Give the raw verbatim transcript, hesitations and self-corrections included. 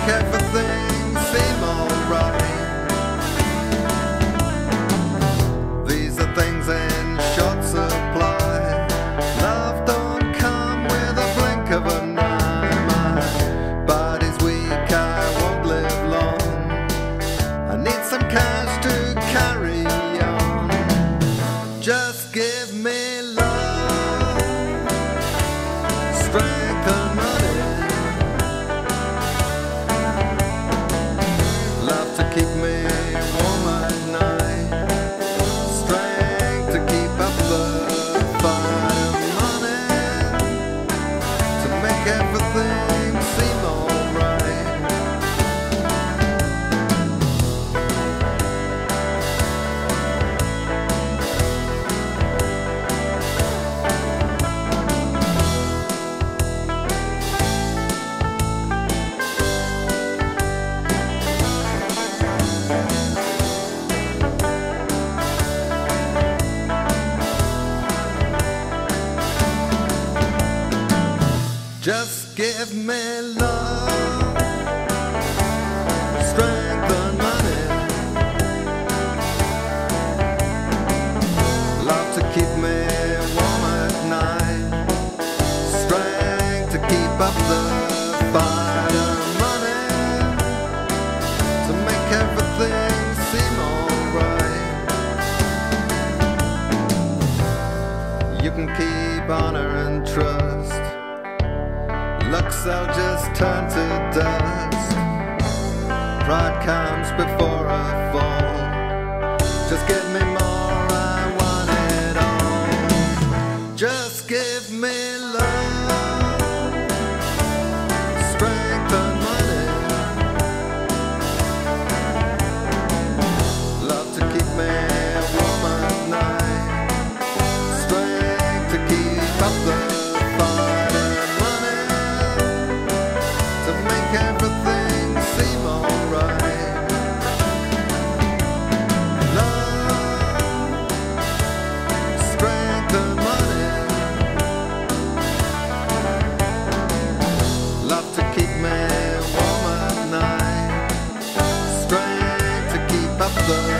everything seem alright. These are things in short supply. Love don't come with a blink of an eye. My body's weak, I won't live long. I need some cash to carry on. Just give me love, strength and money. Love to keep me warm at night. Strength to keep up the fight. Money to make everything seem alright. Just give me love, strength and money. Love to keep me warm at night. Strength to keep up the fight. And money to make everything seem alright. You can keep honor and trust. Looks I'll just turn to dust. Pride comes before a fall. Just give me more, I want it all. Just give me love, strength and money. Love to keep me warm at night. Strength to keep up the fight. Everything seem alright. Love, strength and money. Love to keep me warm at night. Strength to keep up the